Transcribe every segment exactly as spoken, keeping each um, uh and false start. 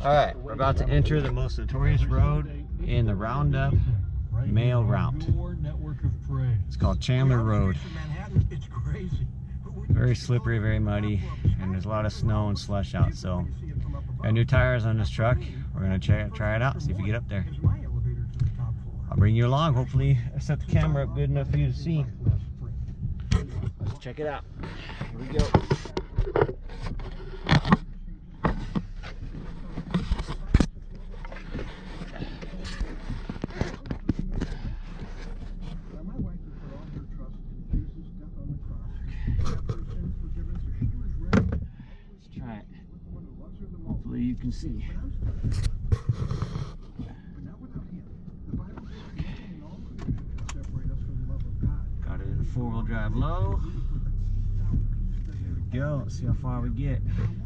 Alright, we're about to enter the most notorious road in the Roundup mail route. It's called Chandler Road. Very slippery, very muddy, and there's a lot of snow and slush out. So, got new tires on this truck. We're gonna try, try it out, see if we get up there. I'll bring you along. Hopefully, I set the camera up good enough for you to see. Let's check it out. Here we go. Hopefully you can see. Got it in four-wheel drive low. Here we go. Let's see how far we get.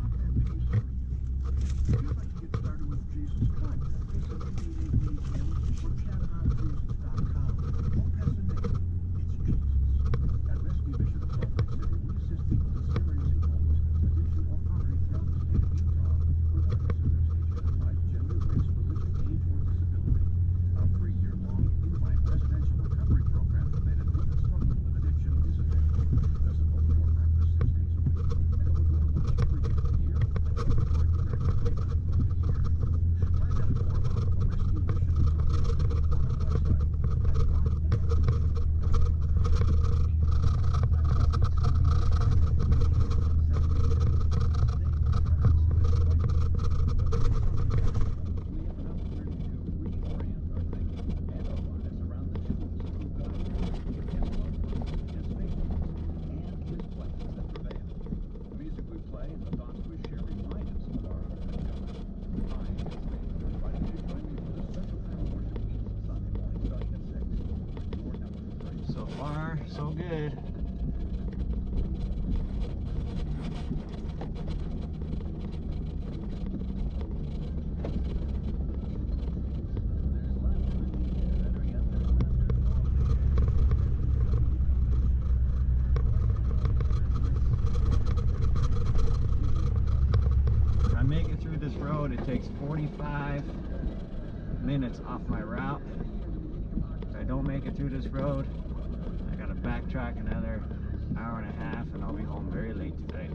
So far, so good. If I make it through this road, it takes forty-five minutes off my route. If I don't make it through this road, I gotta backtrack another hour and a half and I'll be home very late today.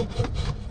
it.